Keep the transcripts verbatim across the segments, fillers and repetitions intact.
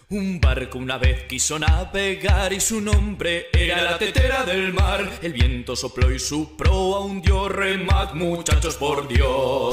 Un barco una vez quiso navegar y su nombre era la tetera del mar. El viento sopló y su proa hundió, remad muchachos por Dios.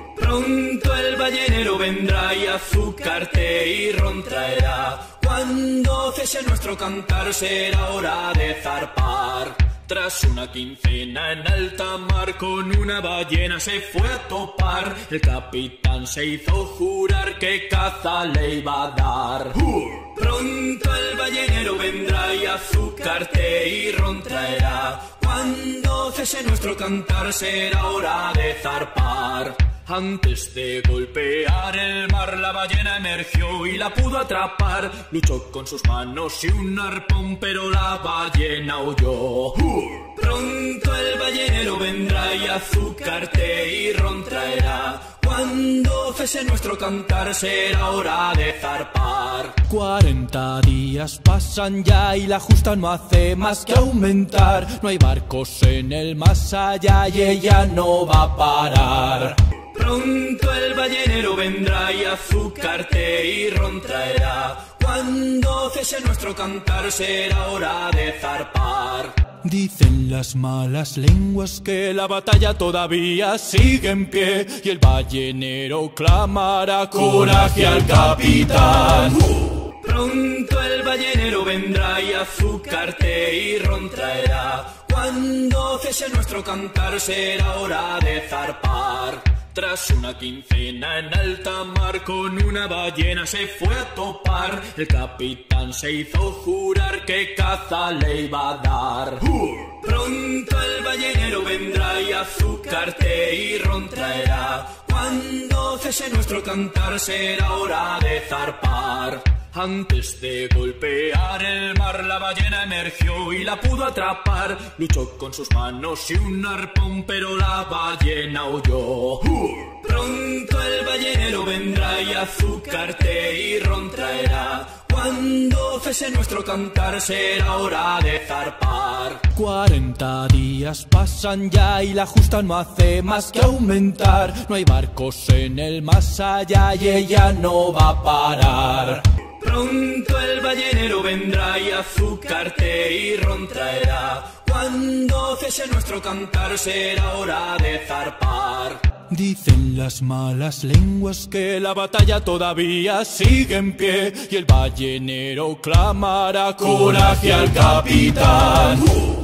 Pronto el ballenero vendrá y azúcarte y ron traerá. Cuando cese nuestro cantar será hora de zarpar. Tras una quincena en alta mar con una ballena se fue a topar. El capitán se hizo jurar que caza le iba a dar. Uh. Pronto el ballenero vendrá y azúcarte y ron traerá. Cuando cese nuestro cantar será hora de zarpar. Antes de golpear el mar la ballena emergió y la pudo atrapar. Luchó con sus manos y un arpón pero la ballena huyó. Uh. Pronto el ballenero vendrá y azúcarte y ron traerá. Cuando cese nuestro cantar será hora de zarpar. Cuarenta días pasan ya y la justa no hace más que aumentar. No hay barcos en el más allá y ella no va a parar. Pronto el ballenero vendrá y azúcarte y ron traerá. Cuando cese nuestro cantar será hora de zarpar. Dicen las malas lenguas que la batalla todavía sigue en pie y el ballenero clamará coraje al capitán. Uh. Pronto el ballenero vendrá y azúcarte y ron traerá. Cuando cese nuestro cantar será hora de zarpar. Tras una quincena en alta mar con una ballena se fue a topar. El capitán se hizo jurar que caza le iba a dar. Uh. Pronto el ballenero vendrá y azúcarte y ron traerá. Cuando cese nuestro cantar será hora de zarpar. Antes de golpear el mar la ballena emergió y la pudo atrapar. Luchó con sus manos y un arpón pero la ballena huyó. Uh. Pronto el ballenero vendrá y azúcarte y ron traerá. Cuando cese nuestro cantar será hora de zarpar. Cuarenta días pasan ya y la justa no hace más que aumentar. No hay barcos en el más allá y ella no va a parar. Pronto el ballenero vendrá y azúcarte y ron traerá. Cuando cese nuestro cantar será hora de zarpar. Dicen las malas lenguas que la batalla todavía sigue en pie y el ballenero clamará coraje al capitán. Uh.